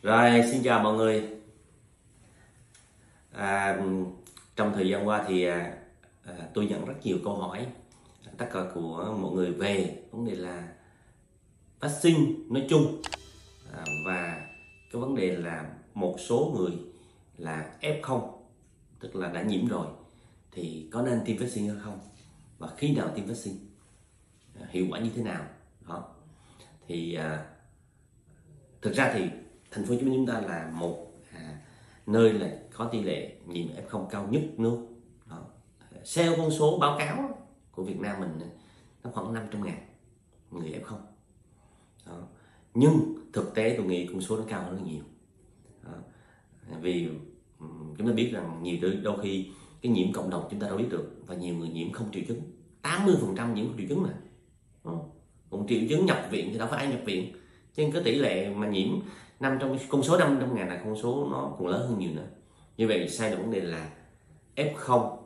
Rồi, xin chào mọi người. Trong thời gian qua thì tôi nhận rất nhiều câu hỏi tất cả của mọi người về vấn đề là vaccine nói chung, và cái vấn đề là một số người là F0, tức là đã nhiễm rồi thì có nên tiêm vaccine hay không, và khi nào tiêm vaccine, hiệu quả như thế nào đó. Thì thực ra thì thành phố Hồ Chí Minh chúng ta là một nơi là có tỷ lệ nhiễm F0 cao nhất nước đó. Theo con số báo cáo của Việt Nam mình nó khoảng 500.000 người F0 đó. Nhưng thực tế tôi nghĩ con số nó cao hơn rất nhiều đó. Vì chúng ta biết rằng đôi khi cái nhiễm cộng đồng chúng ta đâu biết được, và nhiều người nhiễm không triệu chứng, 80% nhiễm không triệu chứng mà còn triệu chứng nhập viện thì đâu phải ai nhập viện. Cho nên cái tỷ lệ mà nhiễm trong con số 500.000 là con số nó còn lớn hơn nhiều nữa. Như vậy sai được vấn đề là F0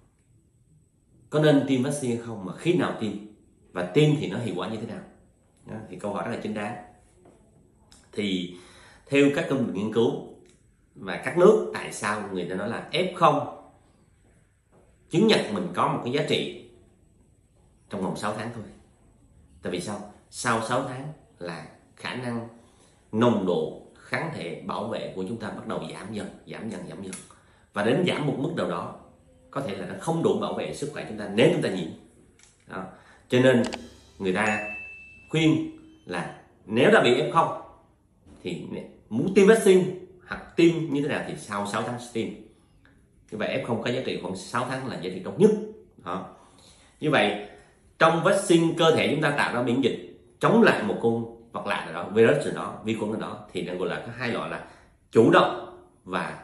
có nên tiêm vaccine hay không, mà khi nào tiêm, và tiêm thì nó hiệu quả như thế nào đó. Thì câu hỏi rất là chính đáng. Thì theo các công trình nghiên cứu và các nước, tại sao người ta nói là F0 chứng nhận mình có một cái giá trị trong vòng 6 tháng thôi? Tại vì sao? Sau 6 tháng là khả năng nồng độ kháng thể bảo vệ của chúng ta bắt đầu giảm dần, và đến giảm một mức nào đó có thể là nó không đủ bảo vệ sức khỏe chúng ta nếu chúng ta nhiễm đó. Cho nên người ta khuyên là nếu đã bị F0 thì muốn tiêm vaccine hoặc tiêm như thế nào thì sau 6 tháng tiêm. Như vậy F0 có giá trị khoảng 6 tháng là giá trị tốt nhất đó. Như vậy trong vaccine, cơ thể chúng ta tạo ra miễn dịch chống lại một con vật lạ nào đó, virus nào đó, vi khuẩn nào đó, thì nó gọi là có hai loại là chủ động và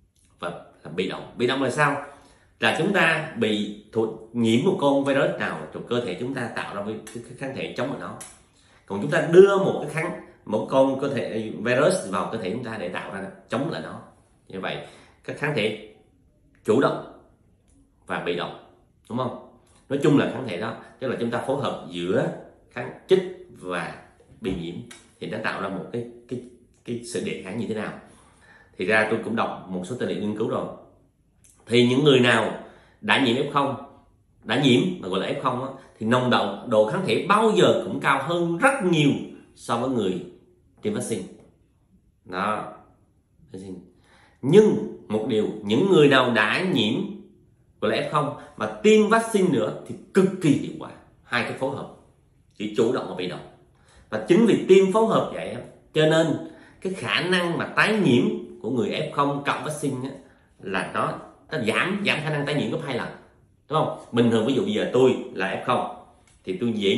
bị động. Bị động là sao? Là chúng ta bị nhiễm một con virus nào trong cơ thể chúng ta tạo ra cái kháng thể chống lại nó. Còn chúng ta đưa một con cơ thể virus vào cơ thể chúng ta để tạo ra chống lại nó. Như vậy các kháng thể chủ động và bị động, đúng không? Nói chung là kháng thể đó, tức là chúng ta phối hợp giữa kháng chích và bị nhiễm thì nó tạo ra một cái sự đề kháng như thế nào. Thì ra tôi cũng đọc một số tư liệu nghiên cứu rồi, thì những người nào đã nhiễm F0, đã nhiễm mà gọi là F0 đó, thì nồng độ kháng thể bao giờ cũng cao hơn rất nhiều so với người tiêm vaccine đó. Nhưng một điều, những người nào đã nhiễm gọi là F0 mà tiêm vaccine nữa thì cực kỳ hiệu quả. Hai cái phối hợp, chỉ chủ động và bị động. Và chính vì tiêm phối hợp vậy cho nên cái khả năng mà tái nhiễm của người F0 cộng vaccine là nó giảm khả năng tái nhiễm gấp 2 lần, đúng không? Bình thường ví dụ bây giờ tôi là F0 thì tôi dễ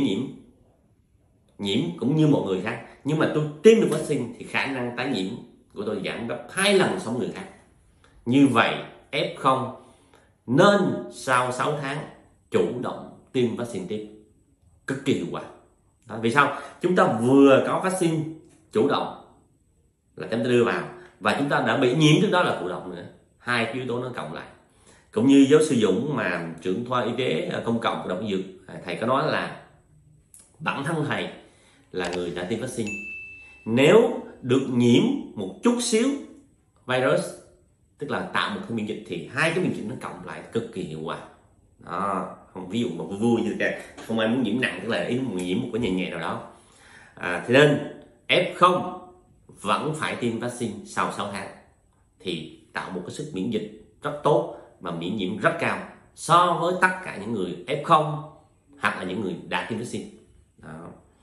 nhiễm cũng như mọi người khác, nhưng mà tôi tiêm được vaccine thì khả năng tái nhiễm của tôi giảm gấp 2 lần so với người khác. Như vậy F0 nên sau 6 tháng chủ động tiêm vaccine tiếp, cực kỳ hiệu quả đó. Vì sao? Chúng ta vừa có vaccine chủ động là chúng ta đưa vào, và chúng ta đã bị nhiễm trước đó là thụ động nữa. Hai cái yếu tố nó cộng lại. Cũng như giáo sư Dũng mà trưởng khoa y tế công cộng của Đại học Y Dược, thầy có nói là bản thân thầy là người đã tiêm vaccine, nếu được nhiễm một chút xíu virus, tức là tạo một cái miễn dịch, thì hai cái miễn dịch nó cộng lại cực kỳ hiệu quả đó. Không, ví dụ mà vui như thế, không ai muốn nhiễm nặng, tức là ý nhiễm một cái nhẹ nào đó. Thế nên F0 vẫn phải tiêm vaccine sau 6 tháng thì tạo một cái sức miễn dịch rất tốt và miễn nhiễm rất cao so với tất cả những người F0 hoặc là những người đã tiêm vaccine đó.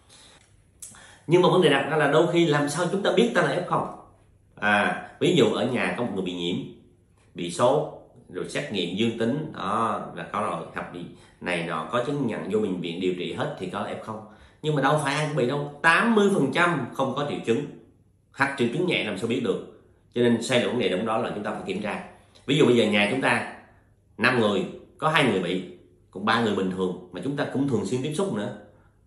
Nhưng mà vấn đề đặt ra là đôi khi làm sao chúng ta biết ta là F0? Ví dụ ở nhà có một người bị nhiễm, bị sốt, rồi xét nghiệm dương tính đó, là có rồi, hoặc bị này nọ, có chứng nhận vô bệnh viện điều trị hết thì có F0. Nhưng mà đâu phải ai cũng bị đâu, 80% không có triệu chứng, hoặc triệu chứng nhẹ làm sao biết được. Cho nên sai lầm vấn đề đúng đó là chúng ta phải kiểm tra. Ví dụ bây giờ nhà chúng ta 5 người, có 2 người bị, còn 3 người bình thường mà chúng ta cũng thường xuyên tiếp xúc nữa,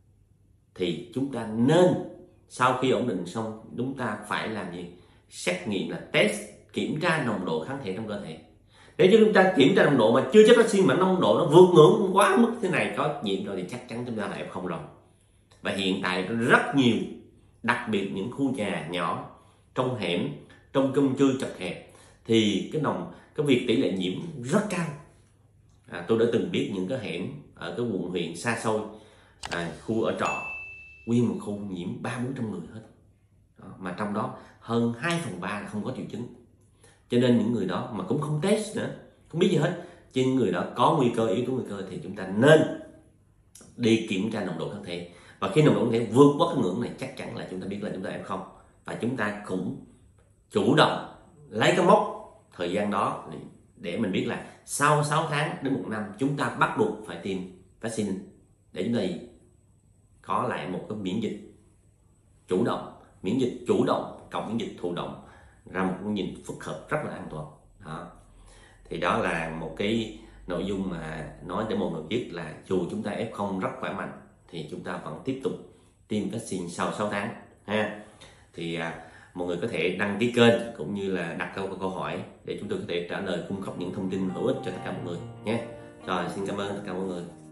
thì chúng ta nên sau khi ổn định xong chúng ta phải làm gì? Xét nghiệm là test, kiểm tra nồng độ kháng thể trong cơ thể. Nếu như chúng ta kiểm tra nồng độ mà chưa chắc vaccine mà nồng độ nó vượt ngưỡng quá mức thế này, có nhiễm rồi, thì chắc chắn chúng ta là F0 rồi. Và hiện tại rất nhiều, đặc biệt những khu nhà nhỏ trong hẻm, trong chung cư chật hẹp thì cái việc tỷ lệ nhiễm rất cao. Tôi đã từng biết những cái hẻm ở cái quận huyện xa xôi, khu ở trọ, nguyên một khu nhiễm 300-400 người hết. Mà trong đó hơn 2/3 là không có triệu chứng. Cho nên những người đó mà cũng không test nữa, không biết gì hết, chứ những người đó có nguy cơ, yếu tố nguy cơ thì chúng ta nên đi kiểm tra nồng độ kháng thể. Và khi nồng độ kháng thể vượt qua cái ngưỡng này, chắc chắn là chúng ta biết là chúng ta F0. Và chúng ta cũng chủ động lấy cái mốc thời gian đó để mình biết là sau 6 tháng đến 1 năm chúng ta bắt buộc phải tiêm vaccine, để chúng ta có lại một cái miễn dịch chủ động. Miễn dịch chủ động cộng miễn dịch thụ động ra một cái nhìn phức hợp rất là an toàn. Thì đó là một cái nội dung mà nói để mọi người biết là dù chúng ta F0 rất khỏe mạnh thì chúng ta vẫn tiếp tục tiêm vaccine sau 6 tháng ha. Thì mọi người có thể đăng ký kênh cũng như là đặt câu hỏi để chúng tôi có thể trả lời, cung cấp những thông tin hữu ích cho tất cả mọi người nhé. Rồi, xin cảm ơn tất cả mọi người.